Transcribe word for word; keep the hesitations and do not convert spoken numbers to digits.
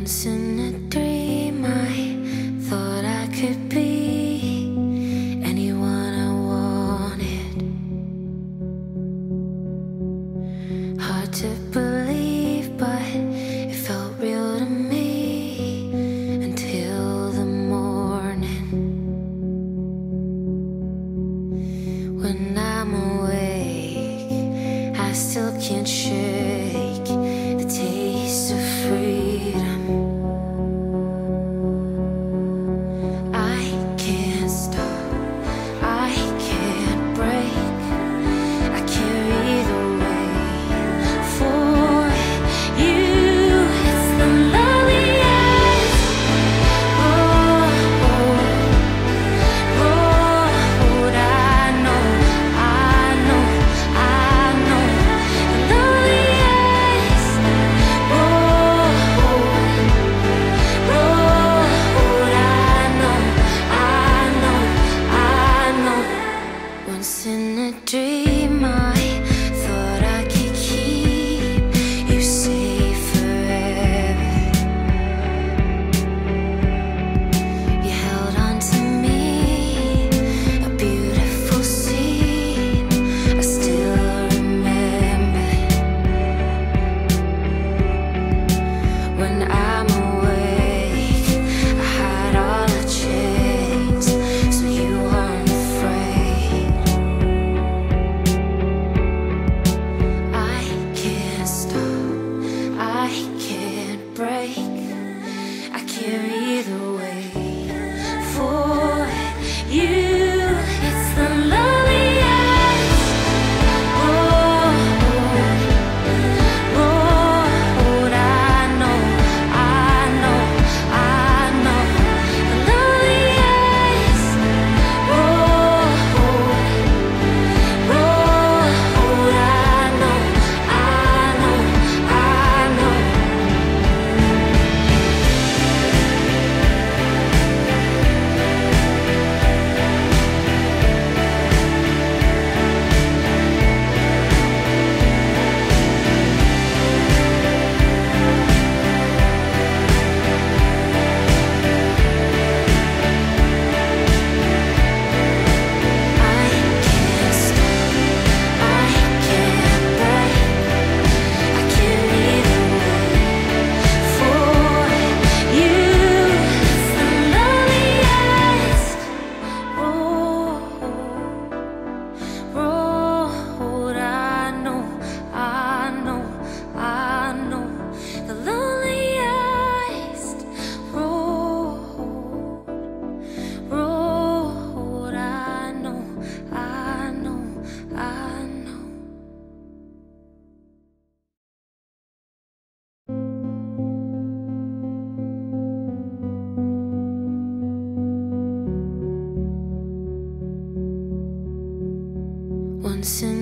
Once in a dream I thought I could be anyone I wanted. Hard to believe, but it felt real to me until the morning, when I'm awake. I still can't shake the taste of freedom. I can't stop, I can't break. I carry the weight for you. It's the loneliest road, road I know, I know, I know. The loneliest road, road I know, I know, I know. Once in a dream I thought I could keep you safe forever. You held on to me, a beautiful scene I still remember. When I'm awake, I hide all the chains so you aren't afraid. I can't stop, I can't break. I carry the weight for you. It's the loneliest road, road I know, I know, I know. The loneliest road, road I know, I know, I know. I can't stop, I can't break. I carry the weight for you. It's the loneliest road, road I know, I know, I know. The loneliest road, road I know, I know, I know. Once in